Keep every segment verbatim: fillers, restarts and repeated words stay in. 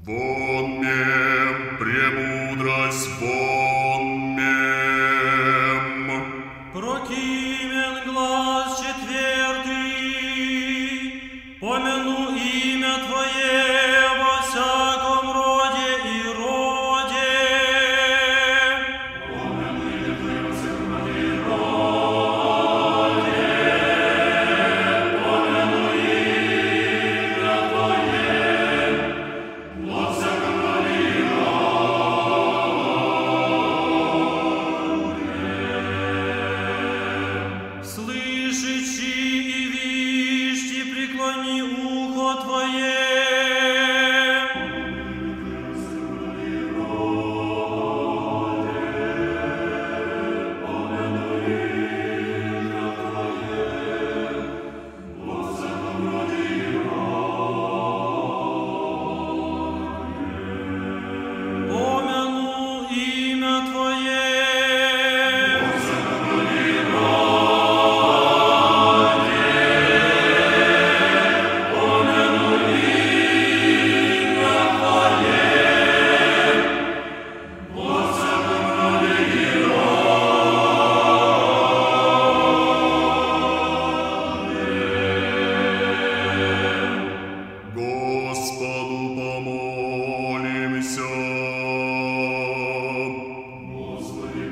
Вон мем, премудрость, вон мем. Прокимен глаз четвертый, помяну имя Твое во всяком роде и роде. Помяну имя Твое во всяком роде и роде. Помяну имя Твое во всяком роде и роде. Слышичи и вишьте, преклони ухо Твое. Помяну имя Твое. Господу помолимся. Господи,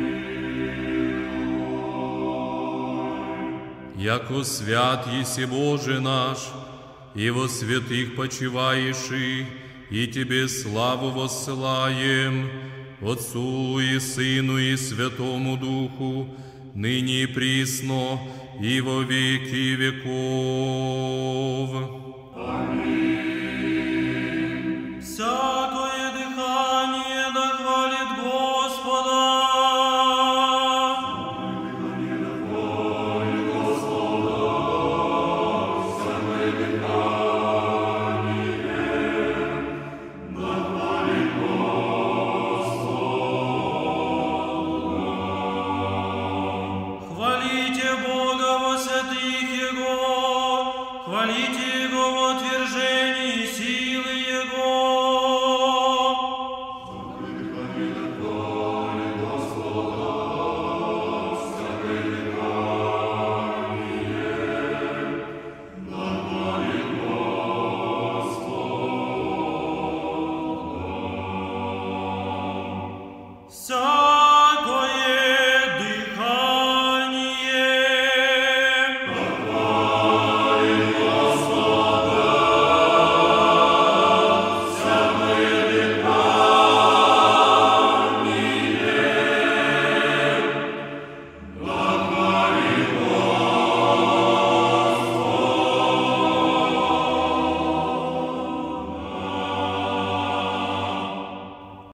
Яко свят еси Боже наш, и во святых почиваешь, и Тебе славу воссылаем, Отцу и Сыну и Святому Духу, ныне и присно, и во веки веков. Аминь.